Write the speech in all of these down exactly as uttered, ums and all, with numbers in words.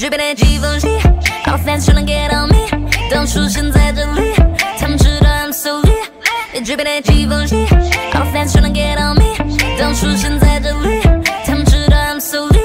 Drippin 的 Givenchy All fans tryna get on me 当出现在这里他们知道I'm so lit Drippin 的 Givenchy All fans tryna get on me 当出现在这里他们知道I'm so lit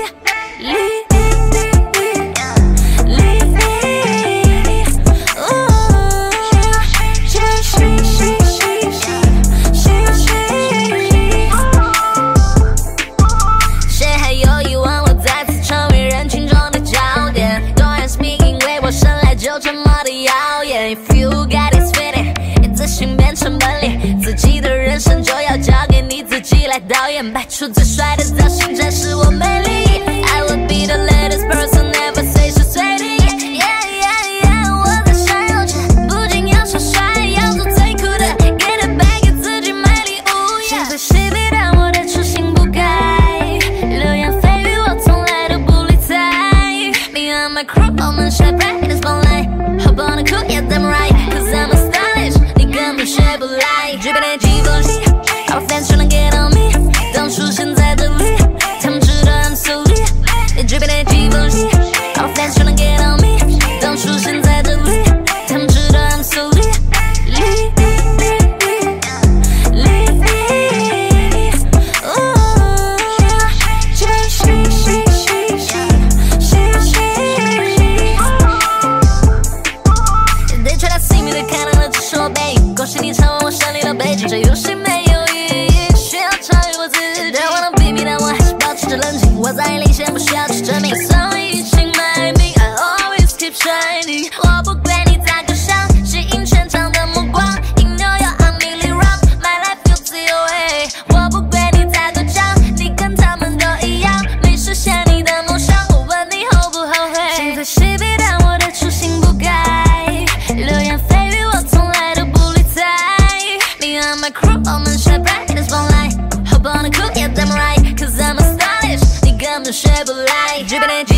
谁还有疑问我再次成为人群中的焦点当然是 me 因为我生来就这么的耀眼 If you got this feeling 自信变成本领自己的人生就要交给你自己来导演摆出最帅的造型展示我魅力 I will be the litest person ever 随时随地 Yeah yeah yeah 我在闪耀着不仅要耍帅要做最酷的给它摆给自己买礼物 yeah 心非昔比但我的初心不改流言蜚语我从来都不理睬 Me and my crew 我们shine bright in the spotlight Hop on the coupe yeah damn right Cause I'm a stylish你根本学不来 Drippin 的 Givenchy All fans tryna get on me 当出现在这里他们知道I'm so lit Drippin 的 Givenchy All fans tryna get on me 当出现在这里他们知道I'm so lit lit lit lit ooh Givenchy she she she she she They try to see me they看到的只是我背影恭喜你成为我胜利的背景这游戏没有意义需要超越我自己 Don't wanna be me 但我还是保持着冷静我早已领先不需要去证明我早已隐姓埋名 I always keep shining 我不管你咋个想吸引全场的目光因为York I'm Millirock My life 有自由欸我不管你咋个讲你跟他们都一样没实现你的梦想我问你后不后悔心非昔比但我的初心不改流言蜚语我从来都不理睬 Me and my crew 我们shine bright in the spotlight Hop on the coupe yeah damn right Cause I'm a stylish你根本学不来 Drippin 的